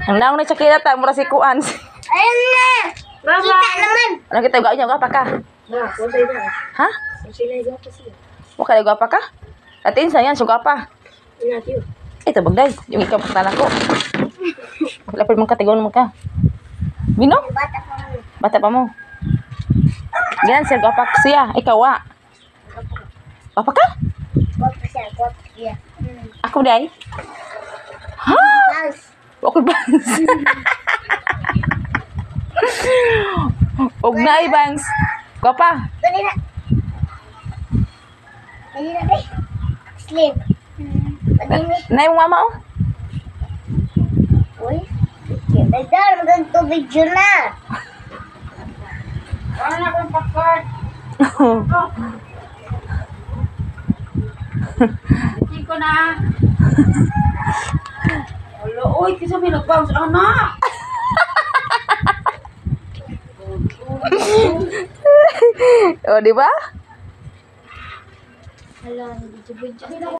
Ang naong na sakit ta mura si kuan. Ayun na. Kita naman. Ano kita gawin apa ka? Nah, selesai dah. Ha? Selesai dah apa sih? Wa kay apa ka? Atin sa yan suga pa. Iya, tio. Ito bagday, yung ikaw pagtala ko. Wala pa man katigon mo ka. Bino? Bata pa mo. Bata pa mo. Yan sir gapa siya, ikaw wa. Apa ka? Guwapo siya, guwapo siya. Ako day. Ha? Bangs. Ako bangs. Ugnay bangs. Gapa. Dali na. Dali na, be. Slim. Dali na. Nay mo mama oh. Uy. Dagdag, magandang tubig yun na. Ano na akong popcorn? Hindi ko na. Alo, oy, kisa may nag-bounce. Anak! Oh, di ba? Hala, hindi